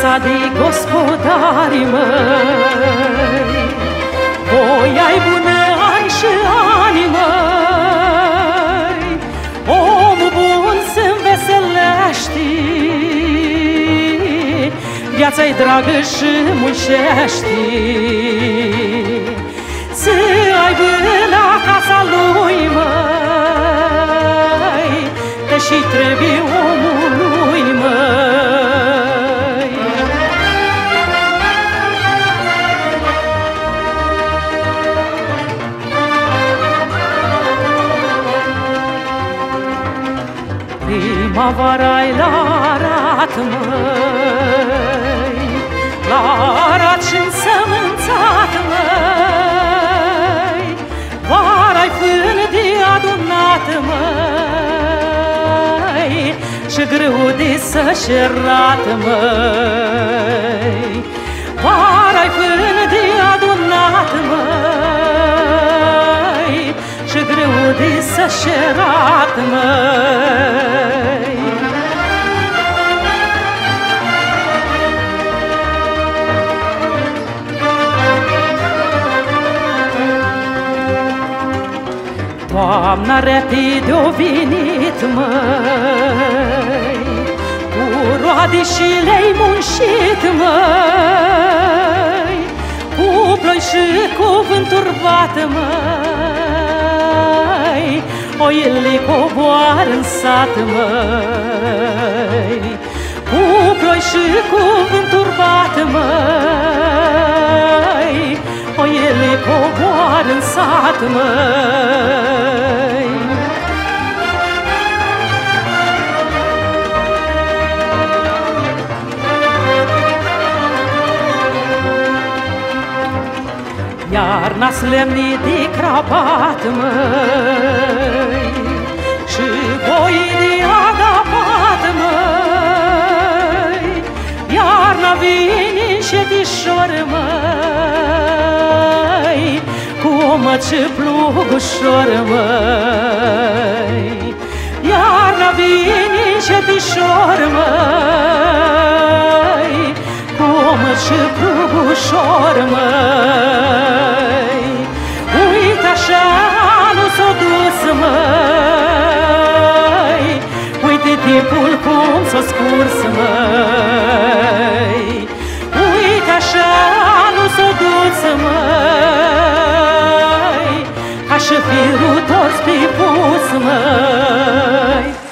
casa de gospodari, măi, voi ai bună ani și ani, măi, omul bun se înveselește, viața-i dragă și muncește. Să aibă la casa lui, măi, că și trebuie omului, măi. Primăvara-i la Arad, măi, la Arad și-n sămânțat, măi, vara-i fân de adunat, măi, și greu de sășerat, măi. Vara-i fân de adunat, măi, și greu de sășerat, măi. Toamna repede-o venit, măi, cu roade și le-ai muncit, măi, cu ploi și cu vânt turbat, măi, oile coboară în sat, măi, cu ploi și cu vânt turbat, măi, oile coboară în sat, măi. Iarna-s lemnii de crapat, măi, și boii de adapat, măi, iarna vine încetișor, măi, cu o măce plugușor, măi, iarna vine încetișor, măi, cu o măce plugușor, măi. Uite așa nu s-o dus, măi, uite timpul cum s-o scurs, măi, uite așa nu s-o dus, măi, ca și firul toți pe pus, măi.